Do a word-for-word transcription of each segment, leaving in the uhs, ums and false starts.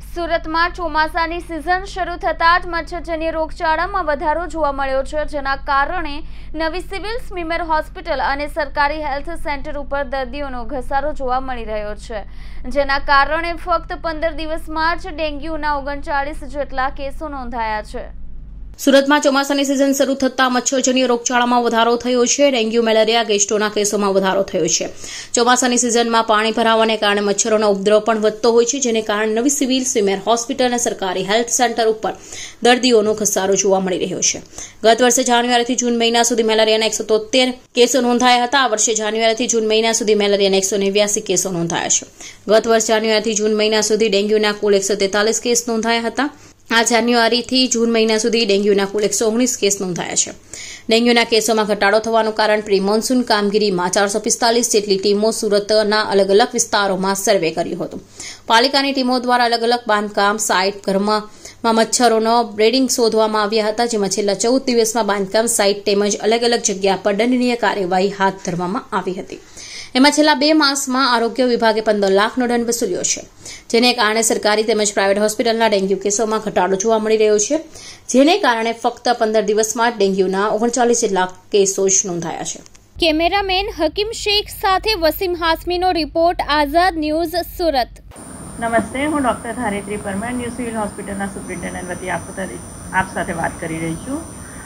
સુરતમાં ચોમાસાની સિઝન શરૂ થતાં જ મચ્છરજન્ય રોગચાળામાં વધારો જોવા મળ્યો છે, જેના કારણે નવી સિવિલ સ્મીમેર હોસ્પિટલ અને સરકારી હેલ્થ સેન્ટર ઉપર દર્દીઓનો ઘસારો જોવા મળી રહ્યો છે, જેના કારણે ફક્ત પંદર દિવસમાં જ ડેન્ગ્યુના ઓગણચાળીસ જેટલા કેસો નોંધાયા છે। સુરતમાં ચોમાસાની સિઝન શરૂ થતાં મચ્છરજન્ય રોગચાળામાં વધારો થયો છે। ડેન્ગ્યુ, મેલેરિયા, ગેસ્ટ્રોના કેસોમાં વધારો થયો છે। ચોમાસાની સિઝનમાં પાણી ભરાવાને કારણે મચ્છરોનો ઉપદ્રવ પણ વધતો હોય છે, જેને કારણે નવી સિવિલ સ્મીમેર હોસ્પિટલ અને સરકારી હેલ્થ સેન્ટર ઉપર દર્દીઓનો ઘસારો જોવા મળી રહ્યો છે। ગત વર્ષે જાન્યુઆરીથી જૂન મહિના સુધી મેલેરિયાના એકસો તોતેર કેસો નોંધાયા હતા। આ વર્ષે જાન્યુઆરીથી જૂન મહિના સુધી મેલેરિયાના એકસો નેવ્યાસી કેસો નોંધાયા છે। ગત વર્ષ જાન્યુઆરીથી જૂન મહિના સુધી ડેન્ગ્યુના કુલ એકસો તેતાલીસ કેસ નોંધાયા હતા। આ જાન્યુઆરીથી જૂન મહિના સુધી ડેન્ગ્યુના કુલ એકસો ઓગણીસ કેસ નોંધાયા છે। ડેન્ગ્યુના કેસોમાં ઘટાડો થવાનું કારણ પ્રી મોન્સૂન કામગીરીમાં ચારસો પિસ્તાલીસ જેટલી ટીમો સુરતના અલગ અલગ વિસ્તારોમાં સર્વે કર્યું હતું। પાલિકાની ટીમો દ્વારા અલગ અલગ બાંધકામ સાઇટ ઘરમાં મચ્છરોનો બ્રીડિંગ શોધવામાં આવ્યા હતા, જેમાં છેલ્લા ચૌદ દિવસમાં બાંધકામ સાઇટ તેમજ અલગ અલગ જગ્યા પર દંડનીય કાર્યવાહી હાથ ધરવામાં આવી હતી। એમાં છેલ્લા બે માસમાં આરોગ્ય વિભાગે પંદર લાખનો દંડ વસૂલ્યો છે, જેને કારણે સરકારી તેમજ પ્રાઇવેટ હોસ્પિટલના ડેન્ગ્યુ કેસોમાં ઘટાડો જોવા મળી રહ્યો છે, જેને કારણે ફક્ત પંદર દિવસમાં ડેન્ગ્યુના ઓગણચાલીસ જેટલા કેસો જ નોંધાયા છે। કેમેરામેન હકીમ શેખ સાથે વસીમ હાસમીનો રિપોર્ટ, આઝાદ ન્યૂઝ, સુરત। નમસ્તે, હું doctor Dharitri Parmar new civil હોસ્પિટલના સુપ્રિન્ટેન્ડન્ટ વતી આપ સાથે વાત કરી રહી છું।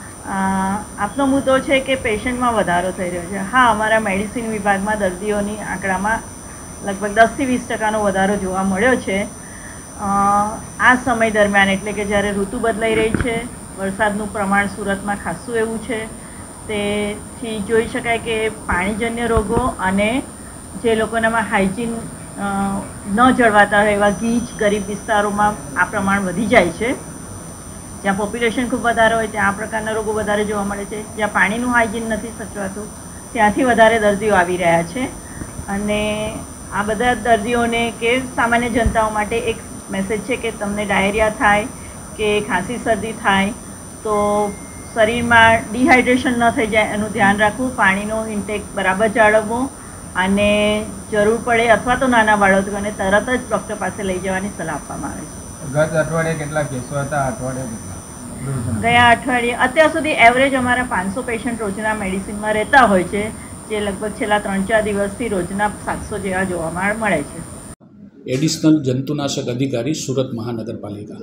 આપનો મુદ્દો છે કે પેશન્ટમાં વધારો થઈ રહ્યો છે। હા, અમારા મેડિસિન વિભાગમાં દર્દીઓની આંકડામાં લગભગ દસથી વીસ ટકાનો વધારો જોવા મળ્યો છે। આ સમય દરમિયાન એટલે કે જ્યારે ઋતુ બદલાઈ રહી છે, વરસાદનું પ્રમાણ સુરતમાં ખાસું એવું છે, તેથી જોઈ શકાય કે પાણીજન્ય રોગો અને જે લોકોનામાં હાઇજીન ન જળવાતા હોય એવા ગીચ ગરીબ વિસ્તારોમાં આ પ્રમાણ વધી જાય છે। જ્યાં પોપ્યુલેશન ખૂબ વધારે હોય ત્યાં આ પ્રકારના રોગો વધારે જોવા મળે છે। જ્યાં પાણીનું હાઇજીન નથી સચવાતું ત્યાંથી વધારે દર્દીઓ આવી રહ્યા છે, અને આ બધા દર્દીઓને કે સામાન્ય જનતાઓ માટે એક મેસેજ છે કે તમને ડાયરિયા થાય કે ખાંસી શરદી થાય તો શરીરમાં ડિહાઇડ્રેશન ન થઈ જાય એનું ધ્યાન રાખવું, પાણીનો ઇન્ટેક બરાબર જાળવવો, અને જરૂર પડે અથવા તો નાના બાળકોને તરત જ ડૉક્ટર પાસે લઈ જવાની સલાહ આપવામાં આવે છે। ગત અઠવાડિયે કેટલા કેસો હતા? અઠવાડિયે ગયા અઠવાડિયે અત્યાર સુધી એવરેજ અમારા પાંચસો પેશન્ટ રોજના મેડિસિનમાં રહેતા હોય છે, જે લગભગ છેલ્લા ત્રણ ચાર દિવસથી રોજના સાતસો જેવા જોવા મળે છે। એડિશનલ જંતુનાશક અધિકારી સુરત મહાનગરપાલિકા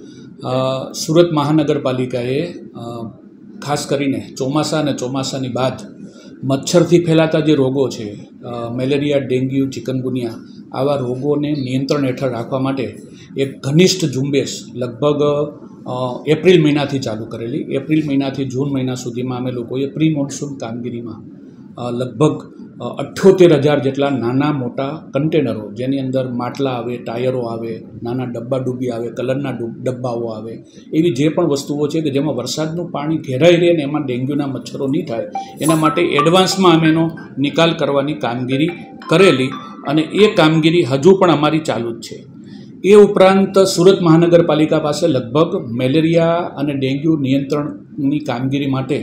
સુરત મહાનગરપાલિકાએ ખાસ કરીને ચોમાસા અને ચોમાસાની બાદ મચ્છરથી ફેલાતા જે રોગો છે, મેલેરિયા, ડેન્ગ્યુ, ચિકનગુનિયા, આવા રોગોને નિયંત્રણ હેઠળ રાખવા માટે એક ઘનિષ્ઠ ઝુંબેશ લગભગ એપ્રિલ મહિનાથી ચાલુ કરેલી। એપ્રિલ મહિનાથી જૂન મહિના સુધીમાં અમે લોકોએ પ્રી મોન્સૂન કામગીરીમાં લગભગ અઠ્યોતેર હજાર જેટલા નાના મોટા કન્ટેનરો, જેની અંદર માટલા આવે, ટાયરો આવે, નાના ડબ્બા ડૂબી આવે, કલરના ડબ્બાઓ આવે, એવી જે પણ વસ્તુઓ છે કે જેમાં વરસાદનું પાણી ઘેરાઈ રહે ને એમાં ડેન્ગ્યુના મચ્છરો નહીં થાય એના માટે એડવાન્સમાં અમે એનો નિકાલ કરવાની કામગીરી કરેલી, અને એ કામગીરી હજુ પણ અમારી ચાલુ જ છે। એ ઉપરાંત સુરત મહાનગરપાલિકા પાસે લગભગ મેલેરિયા અને ડેન્ગ્યુ નિયંત્રણની કામગીરી માટે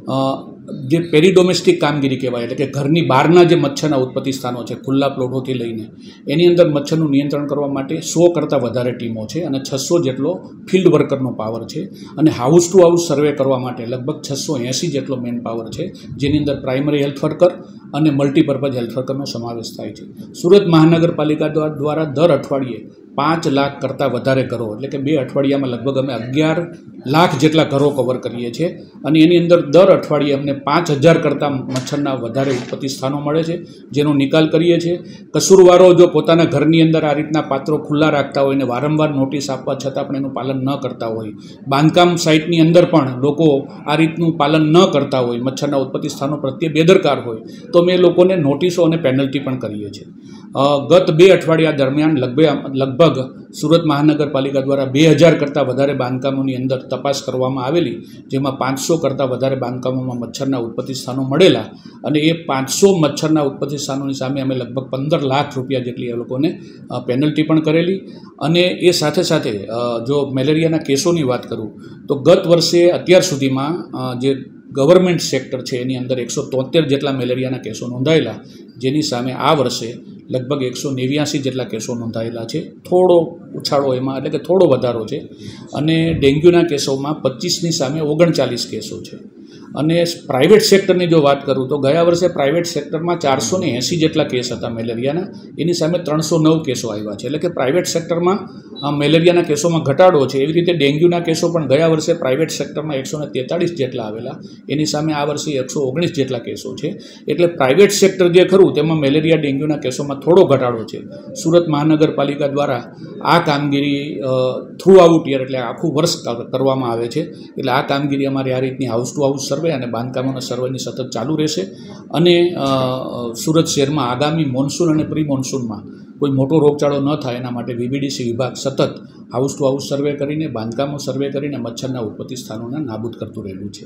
જે પેરીડોમેસ્ટિક કામગીરી કહેવાય, એટલે કે ઘરની બહારના જે મચ્છરના ઉત્પત્તિ સ્થાનો છે, ખુલ્લા પ્લોટોથી લઈને એની અંદર મચ્છરનું નિયંત્રણ કરવા માટે સો કરતાં વધારે ટીમો છે, અને છસો જેટલો ફિલ્ડ વર્કરનો પાવર છે, અને હાઉસ ટુ હાઉસ સર્વે કરવા માટે લગભગ છસો એંસી જેટલો મેન પાવર છે, જેની અંદર પ્રાઇમરી હેલ્થ વર્કર અને મલ્ટીપર્પઝ હેલ્થ વર્કરનો સમાવેશ થાય છે। સુરત મહાનગરપાલિકા દ્વારા દર અઠવાડિયે પાંચ લાખ કરતાં વધારે ઘરો, એટલે કે બે અઠવાડિયામાં લગભગ અમે અગિયાર લાખ જેટલા ઘરો કવર કરીએ છીએ, અને એની અંદર દર અઠવાડિયે અમને પાંચ હજાર કરતાં મચ્છરના વધારે ઉત્પત્તિ સ્થાનો મળે છે, જેનો નિકાલ કરીએ છીએ। કસૂરવારો જો પોતાના ઘરની અંદર આ રીતના પાત્રો ખુલ્લા રાખતા હોય ને વારંવાર નોટિસ આપવા છતાં પણ એનું પાલન ન કરતા હોય, બાંધકામ સાઇટની અંદર પણ લોકો આ રીતનું પાલન ન કરતા હોય, મચ્છરના ઉત્પત્તિ સ્થાનો પ્રત્યે બેદરકાર હોય, તો અમે લોકોને નોટિસો અને પેનલ્ટી પણ કરીએ છીએ। ગત બે અઠવાડિયા દરમિયાન લગભગ લગભગ સુરત મહાનગરપાલિકા દ્વારા બે હજાર કરતાં વધારે બાંધકામોની અંદર તપાસ કરવામાં આવેલી, જેમાં પાંચસો કરતાં વધારે બાંધકામોમાં મચ્છરના ઉત્પત્તિ સ્થાનો મળેલા, અને એ પાંચસો મચ્છરના ઉત્પત્તિ સ્થાનોની સામે અમે લગભગ પંદર લાખ રૂપિયા જેટલી એ લોકોને પેનલ્ટી પણ કરેલી। અને એ સાથે સાથે જો મેલેરિયાના કેસોની વાત કરું તો ગત વર્ષે અત્યાર સુધીમાં જે ગવર્મેન્ટ સેક્ટર છે એની અંદર એકસો તોતેર જેટલા મેલેરિયાના કેસો નોંધાયેલા, જેની સામે આ વર્ષે લગભગ એકસો નેવ્યાસી જેટલા કેસો નોંધાયેલા છે. થોડો ઉછાળો એમાં એટલે કે થોડો વધારો છે. અને ડેન્ગ્યુના કેસોમાં પચીસની સામે ઓગણચાલીસ કેસો છે. અને પ્રાઇવેટ સેક્ટરની જો વાત કરું તો ગયા વર્ષે પ્રાઇવેટ સેક્ટરમાં ચારસો ને એંસી જેટલા કેસ હતા મેલેરિયાના, એની સામે ત્રણસો નવ કેસો આવ્યા છે. એટલે કે પ્રાઇવેટ સેક્ટરમાં મેલેરિયાના કેસોમાં ઘટાડો છે. એવી રીતે ડેન્ગ્યુના કેસો પણ ગયા વર્ષે પ્રાઇવેટ સેક્ટરમાં એકસો ને તેતાળીસ જેટલા આવેલા, એની સામે આ વર્ષે એકસો ઓગણીસ જેટલા કેસો છે. એટલે પ્રાઇવેટ સેક્ટર જે ખરું તેમાં મેલેરિયા ડેન્ગ્યુના કેસોમાં થોડો ઘટાડો છે. સુરત મહાનગરપાલિકા દ્વારા આ કામગીરી થ્રુ આઉટ યર એટલે આખું વર્ષ કરવામાં આવે છે. એટલે આ કામગીરી અમારે આ રીતની હાઉસ ટુ હાઉસ સર્વે અને બાંધકામોના સર્વેની સતત ચાલુ રહેશે. અને સુરત શહેરમાં આગામી મોન્સૂન અને પ્રી મોન્સૂનમાં કોઈ મોટો રોગચાળો ન થાય એના માટે વીબીડીસી વિભાગ સતત હાઉસ ટુ હાઉસ સર્વે કરીને, બાંધકામો સર્વે કરીને મચ્છરના ઉત્પત્તિ સ્થાનોને નાબૂદ કરતું રહેલું છે.